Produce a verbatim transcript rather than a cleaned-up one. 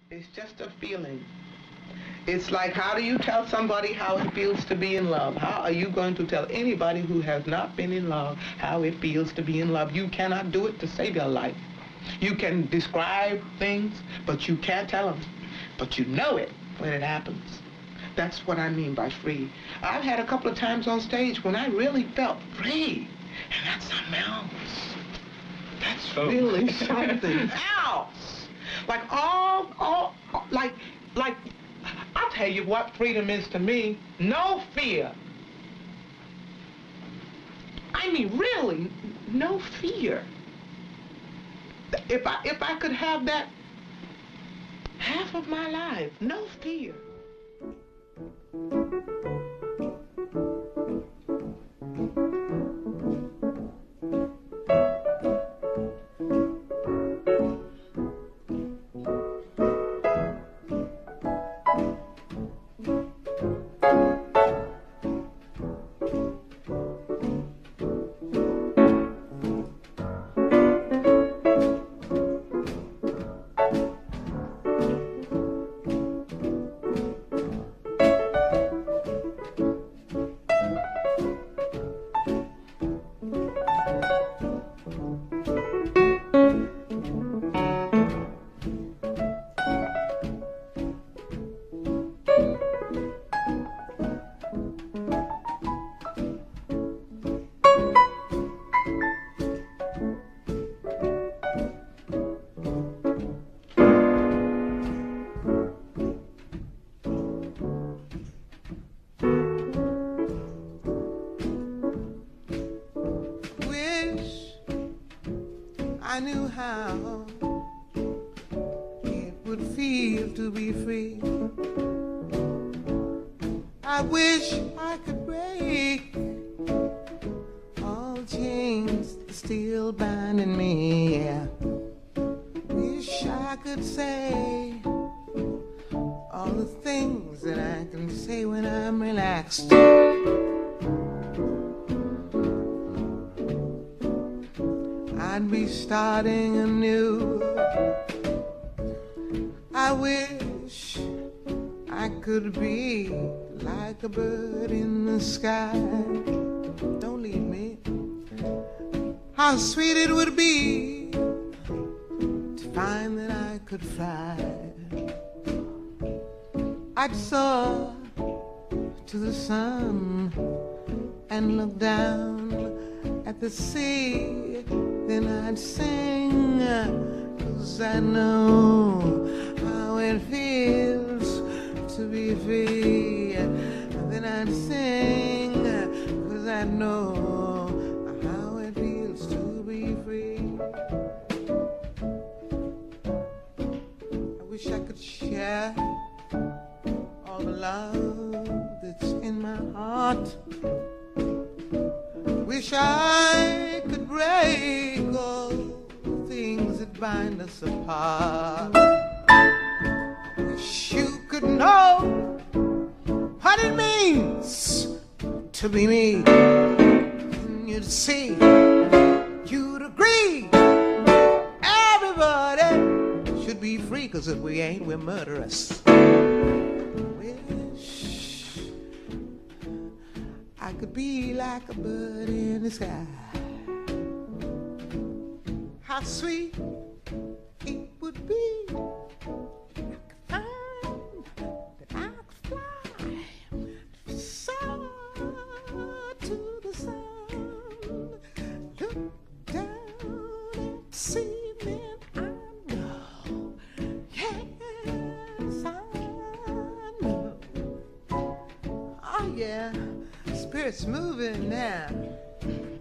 It's just a feeling. It's like, how do you tell somebody how it feels to be in love? How are you going to tell anybody who has not been in love how it feels to be in love? You cannot do it to save your life. You can describe things, but you can't tell them. But you know it when it happens. That's what I mean by free. I've had a couple of times on stage when I really felt free. And that's something else. That's Oh. really something else. Like all, all, like, like, I'll tell you what freedom is to me. No fear. I mean, really, no fear. If I, if I could have that half of my life, no fear. I knew how it would feel to be free. I wish I could break all chains still binding me. Yeah. Wish I could say all the things that I can say when I'm relaxed. I'd be starting anew. I wish I could be like a bird in the sky. Don't leave me. How sweet it would be to find that I could fly. I'd soar to the sun and look down at the sea. Then I'd sing, 'cause I know how it feels to be free. Then I'd sing, 'cause I know how it feels to be free. I wish I could share all the love that's in my heart. Wish I could break all the things that bind us apart. Wish you could know what it means to be me. And you'd see, you'd agree, everybody should be free, 'cause if we ain't, we're murderous. Wish I could be like a bird in the sky. How sweet it would be if I could find that I could fly, soar to the sun, look down and see, then I know, yes I know. Oh yeah. Spirit's moving now.